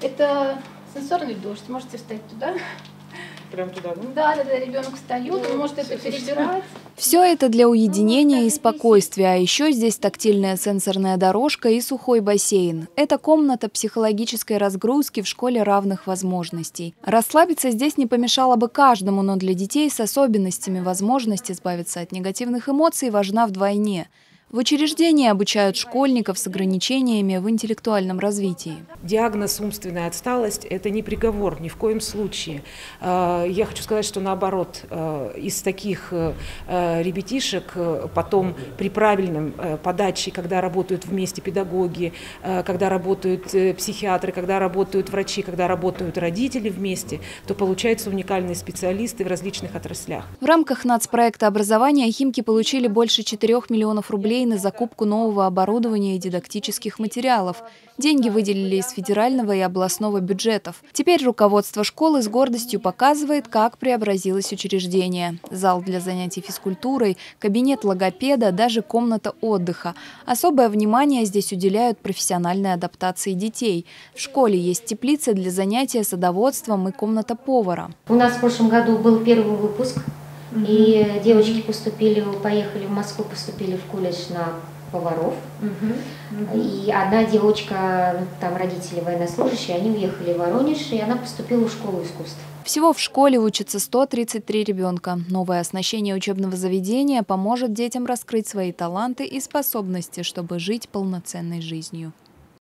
Это сенсорный дождь, можете встать туда. Прям туда, да? Да, ребенок встает, он может это перебирать. Все это для уединения и спокойствия, а еще здесь тактильная сенсорная дорожка и сухой бассейн. Это комната психологической разгрузки в школе равных возможностей. Расслабиться здесь не помешало бы каждому, но для детей с особенностями возможность избавиться от негативных эмоций важна вдвойне. В учреждении обучают школьников с ограничениями в интеллектуальном развитии. Диагноз умственная отсталость – это не приговор, ни в коем случае. Я хочу сказать, что наоборот, из таких ребятишек потом при правильном подаче, когда работают вместе педагоги, когда работают психиатры, когда работают врачи, когда работают родители вместе, то получаются уникальные специалисты в различных отраслях. В рамках нацпроекта образования Химки получили больше 4 миллионов рублей на закупку нового оборудования и дидактических материалов. Деньги выделили из федерального и областного бюджетов. Теперь руководство школы с гордостью показывает, как преобразилось учреждение. Зал для занятий физкультурой, кабинет логопеда, даже комната отдыха. Особое внимание здесь уделяют профессиональной адаптации детей. В школе есть теплица для занятия садоводством и комната повара. У нас в прошлом году был первый выпуск. И девочки поехали в Москву, поступили в колледж на поваров. И одна девочка, там родители военнослужащие, они уехали в Воронеж, и она поступила в школу искусств. Всего в школе учатся 133 ребенка. Новое оснащение учебного заведения поможет детям раскрыть свои таланты и способности, чтобы жить полноценной жизнью.